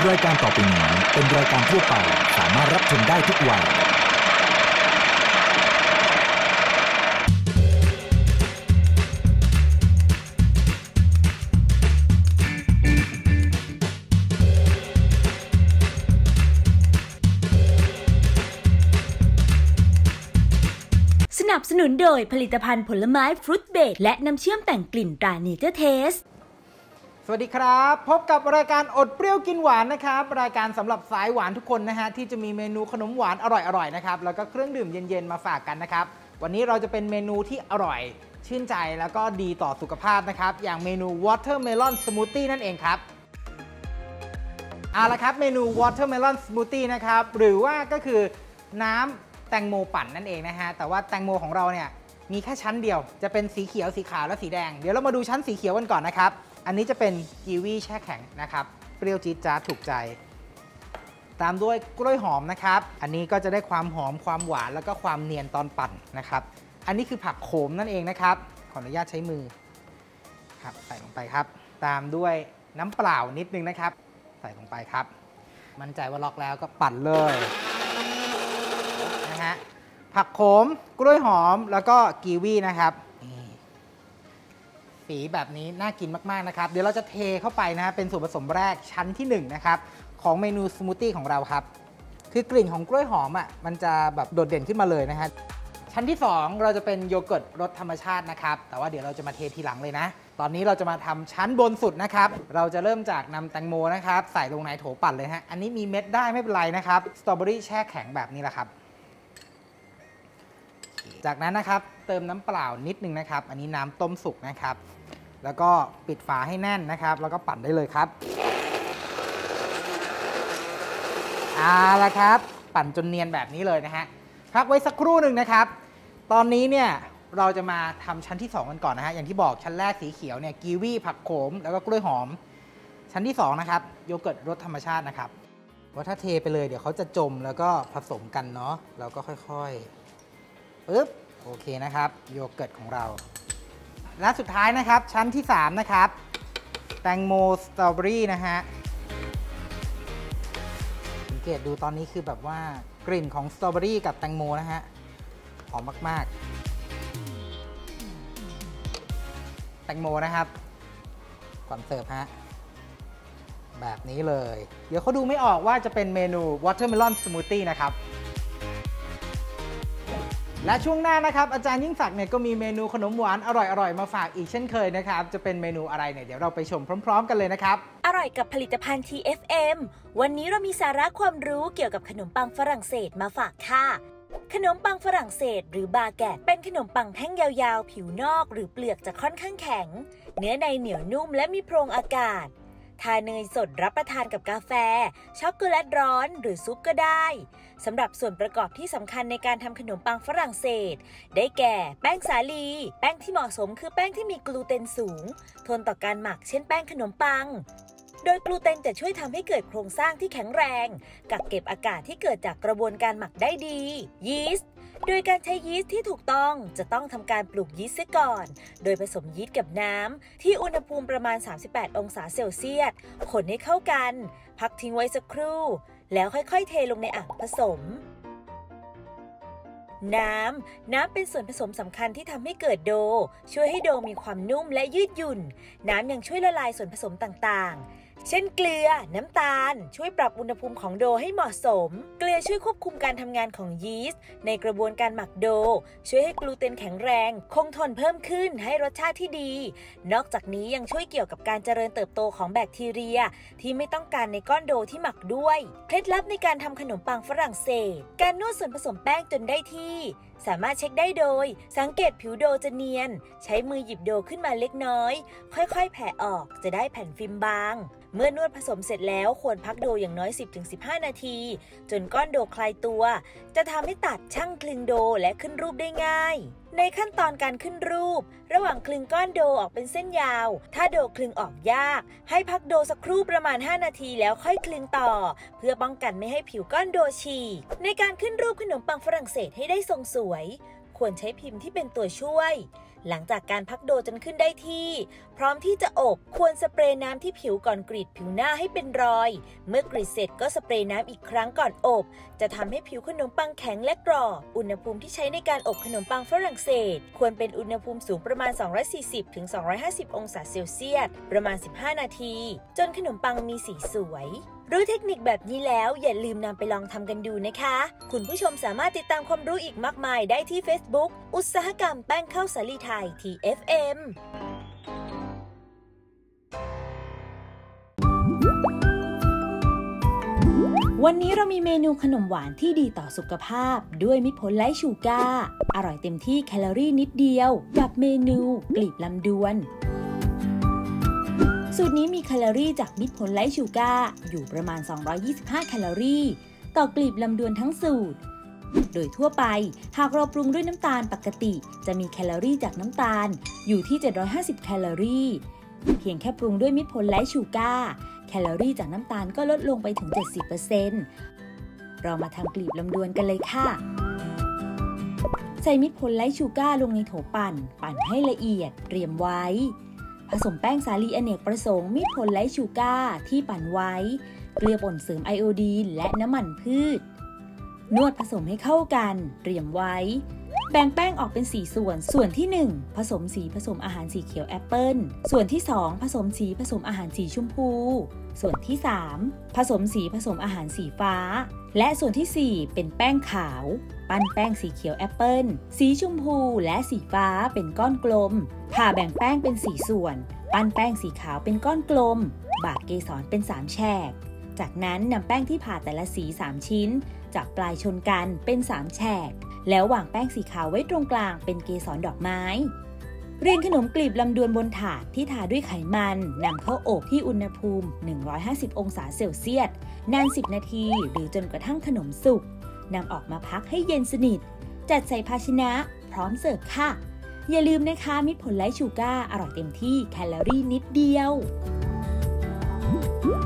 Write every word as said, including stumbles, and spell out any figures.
รายการต่อไปนี้เป็นรายการทั่วไปสามารถรับชมได้ทุกวัยสนับสนุนโดยผลิตภัณฑ์ผลไม้ฟรุตเบรดและน้ำเชื่อมแต่งกลิ่นตราเนเจอร์เทสสวัสดีครับพบกับรายการอดเปรี้ยวกินหวานนะครับรายการสำหรับสายหวานทุกคนนะฮะที่จะมีเมนูขนมหวานอร่อยๆนะครับแล้วก็เครื่องดื่มเย็นๆมาฝากกันนะครับวันนี้เราจะเป็นเมนูที่อร่อยชื่นใจแล้วก็ดีต่อสุขภาพนะครับอย่างเมนู Watermelon Smoothie นั่นเองครับเอาละครับเมนู Watermelon Smoothie นะครับหรือว่าก็คือน้ำแตงโมปั่นนั่นเองนะฮะแต่ว่าแตงโมของเราเนี่ยมีแค่ชั้นเดียวจะเป็นสีเขียวสีขาวและสีแดงเดี๋ยวเรามาดูชั้นสีเขียวกันก่อนนะครับอันนี้จะเป็นกีวีแช่แข็งนะครับเปรี้ยวจี๊ดจ๊าดถูกใจตามด้วยกล้วยหอมนะครับอันนี้ก็จะได้ความหอมความหวานแล้วก็ความเนียนตอนปั่นนะครับอันนี้คือผักโขมนั่นเองนะครับขออนุญาตใช้มือครับใส่ลงไปครับตามด้วยน้ำเปล่านิดนึงนะครับใส่ลงไปครับมั่นใจว่าล็อกแล้วก็ปั่นเลยนะฮะผักโขมกล้วยหอมแล้วก็กีวีนะครับสีแบบนี้น่ากินมากๆนะครับเดี๋ยวเราจะเทเข้าไปนะฮะเป็นส่วนผสมแรกชั้นที่หนึ่งนะครับของเมนูสมูทตี้ของเราครับคือกลิ่นของกล้วยหอมอ่ะมันจะแบบโดดเด่นขึ้นมาเลยนะฮะชั้นที่สองเราจะเป็นโยเกิร์ตรสธรรมชาตินะครับแต่ว่าเดี๋ยวเราจะมาเททีหลังเลยนะตอนนี้เราจะมาทำชั้นบนสุดนะครับเราจะเริ่มจากนำแตงโมนะครับใส่ลงในโถปั่นเลยฮะอันนี้มีเม็ดได้ไม่เป็นไรนะครับสตรอเบอรี่แช่แข็งแบบนี้แหละครับจากนั้นนะครับเติมน้ำเปล่านิดนึงนะครับอันนี้น้ำต้มสุกนะครับแล้วก็ปิดฝาให้แน่นนะครับแล้วก็ปั่นได้เลยครับเอาละครับปั่นจนเนียนแบบนี้เลยนะฮะพักไว้สักครู่หนึ่งนะครับตอนนี้เนี่ยเราจะมาทำชั้นที่สองกันก่อนนะฮะอย่างที่บอกชั้นแรกสีเขียวเนี่ยกีวีผักโขมแล้วก็กล้วยหอมชั้นที่สองนะครับโยเกิร์ตรสธรรมชาตินะครับว่าถ้าเทไปเลยเดี๋ยวเขาจะจมแล้วก็ผสมกันเนาะเราก็ค่อยๆปึ๊บโอเคนะครับโยเกิร์ตของเราและสุดท้ายนะครับชั้นที่สามนะครับแตงโมสตรอเบอรี่นะฮะสังเกตดูตอนนี้คือแบบว่ากลิ่นของสตรอเบอรี่กับแตงโมนะฮะหอมมากๆแตงโมนะครับก่อนเสิร์ฟฮะแบบนี้เลยเดี๋ยวเขาดูไม่ออกว่าจะเป็นเมนู Watermelon Smoothie นะครับและช่วงหน้านะครับอาจารย์ยิ่งศักดิ์เนี่ยก็มีเมนูขนมหวานอร่อยๆมาฝากอีกเช่นเคยนะครับจะเป็นเมนูอะไรเนี่ยเดี๋ยวเราไปชมพร้อมๆกันเลยนะครับอร่อยกับผลิตภัณฑ์ ที เอฟ เอ็ม วันนี้เรามีสาระความรู้เกี่ยวกับขนมปังฝรั่งเศสมาฝากค่ะขนมปังฝรั่งเศสหรือบาแกตเป็นขนมปังแท่งยาวๆผิวนอกหรือเปลือกจะค่อนข้างแข็งเนื้อในเหนียวนุ่มและมีโพรงอากาศทาเนยสดรับประทานกับกาแฟช็อกโกแลตร้อนหรือซุปก็ได้สำหรับส่วนประกอบที่สำคัญในการทำขนมปังฝรั่งเศสได้แก่แป้งสาลีแป้งที่เหมาะสมคือแป้งที่มีกลูเตนสูงทนต่อการหมักเช่นแป้งขนมปังโดยกลูเตนจะช่วยทำให้เกิดโครงสร้างที่แข็งแรงกักเก็บอากาศที่เกิดจากกระบวนการหมักได้ดียีสต์โดยการใช้ยีสต์ที่ถูกต้องจะต้องทำการปลูกยีสต์เสียก่อนโดยผสมยีสต์กับน้ำที่อุณหภูมิประมาณสามสิบแปดองศาเซลเซียสคนให้เข้ากันพักทิ้งไว้สักครู่แล้วค่อยๆเทลงในอ่างผสมน้ำน้ำเป็นส่วนผสมสำคัญที่ทำให้เกิดโดช่วยให้โดมีความนุ่มและยืดหยุ่นน้ำยังช่วยละลายส่วนผสมต่างๆเช่นเกลือน้ำตาลช่วยปรับอุณหภูมิของโดให้เหมาะสมเกลือช่วยควบคุมการทำงานของยีสต์ในกระบวนการหมักโดช่วยให้กลูเตนแข็งแรงคงทนเพิ่มขึ้นให้รสชาติที่ดีนอกจากนี้ยังช่วยเกี่ยวกับการเจริญเติบโตของแบคทีเรียที่ไม่ต้องการในก้อนโดที่หมักด้วยเคล็ดลับในการทำขนมปังฝรั่งเศสการนวดส่วนผสมแป้งจนได้ที่สามารถเช็คได้โดยสังเกตผิวโดจะเนียนใช้มือหยิบโดขึ้นมาเล็กน้อยค่อยๆแผ่ออกจะได้แผ่นฟิล์มบางเมื่อนวดผสมเสร็จแล้วควรพักโดอย่างน้อย สิบถึงสิบห้า นาทีจนก้อนโดคลายตัวจะทำให้ตัดช่างคลึงโดและขึ้นรูปได้ง่ายในขั้นตอนการขึ้นรูประหว่างคลึงก้อนโดออกเป็นเส้นยาวถ้าโดคลึงออกยากให้พักโดสักครู่ประมาณห้านาทีแล้วค่อยคลึงต่อเพื่อป้องกันไม่ให้ผิวก้อนโดฉีกในการขึ้นรูปขนมปังฝรั่งเศสให้ได้ทรงสวยควรใช้พิมพ์ที่เป็นตัวช่วยหลังจากการพักโดจนขึ้นได้ที่พร้อมที่จะอบควรสเปรย์น้ำที่ผิวก่อนกรีดผิวหน้าให้เป็นรอยเมื่อกรีดเสร็จก็สเปรย์น้ำอีกครั้งก่อนอบจะทำให้ผิวขนมปังแข็งและกรอบอุณหภูมิที่ใช้ในการอบขนมปังฝรั่งเศสควรเป็นอุณหภูมิสูงประมาณ สองร้อยสี่สิบถึงสองร้อยห้าสิบ องศาเซลเซียสประมาณ สิบห้า นาทีจนขนมปังมีสีสวยรู้เทคนิคแบบนี้แล้วอย่าลืมนำไปลองทำกันดูนะคะคุณผู้ชมสามารถติดตามความรู้อีกมากมายได้ที่ Facebook อุตสาหกรรมแป้งข้าวสาลีไทย ที เอฟ เอ็ม วันนี้เรามีเมนูขนมหวานที่ดีต่อสุขภาพด้วยมิตรผลไร้ชูการ์อร่อยเต็มที่แคลอรี่นิดเดียวกับเมนูกลีบลำดวนสูตรนี้มีแคลอรี่จากมิตรผลไร้ชูการ์อยู่ประมาณสองร้อยยี่สิบห้าแคลอรี่ต่อกลีบลำดวนทั้งสูตรโดยทั่วไปหากเราปรุงด้วยน้ำตาลปกติจะมีแคลอรี่จากน้ำตาลอยู่ที่เจ็ดร้อยห้าสิบแคลอรี่เพียงแค่ปรุงด้วยมิตรผลไร้ชูการ์แคลอรี่จากน้ำตาลก็ลดลงไปถึง เจ็ดสิบเปอร์เซ็นต์ เรามาทำกลีบลำดวนกันเลยค่ะใส่มิตรผลไร้ชูการ์ลงในโถปั่นปั่นให้ละเอียดเตรียมไว้ผสมแป้งสาลีอเนกประสงค์มิตรผลไร้ชูการ์ที่ปั่นไว้เกลือป่นเสริมไอโอดีนและน้ำมันพืชนวดผสมให้เข้ากันเตรียมไว้แบ่งแป้งออกเป็นสี่ส่วนส่วนที่หนึ่งผสมสีผสมอาหารสีเขียวแอปเปิ้ลส่วนที่สองผสมสีผสมอาหารสีชมพูส่วนที่สามผสมสีผสมอาหารสีฟ้าและส่วนที่สี่เป็นแป้งขาวปั้นแป้งสีเขียวแอปเปิ้ลสีชมพูและสีฟ้าเป็นก้อนกลมผ่าแบ่งแป้งเป็นสี่ส่วนปั้นแป้งสีขาวเป็นก้อนกลมบาดเกสรเป็นสามแฉกจากนั้นนำแป้งที่ผ่าแต่ละสีสามชิ้นจับปลายชนกันเป็นสามแฉกแล้ววางแป้งสีขาวไว้ตรงกลางเป็นเกสรดอกไม้เรียงขนมกลีบลำดวนบนถาดที่ทาด้วยไขมันนำเข้าอบที่อุณหภูมิหนึ่งร้อยห้าสิบองศาเซลเซียสนานสิบนาทีหรือจนกระทั่งขนมสุกนำออกมาพักให้เย็นสนิทจัดใส่ภาชนะพร้อมเสิร์ฟค่ะอย่าลืมนะคะมิตรผลไร้ชูการ์อร่อยเต็มที่แคลอรี่นิดเดียว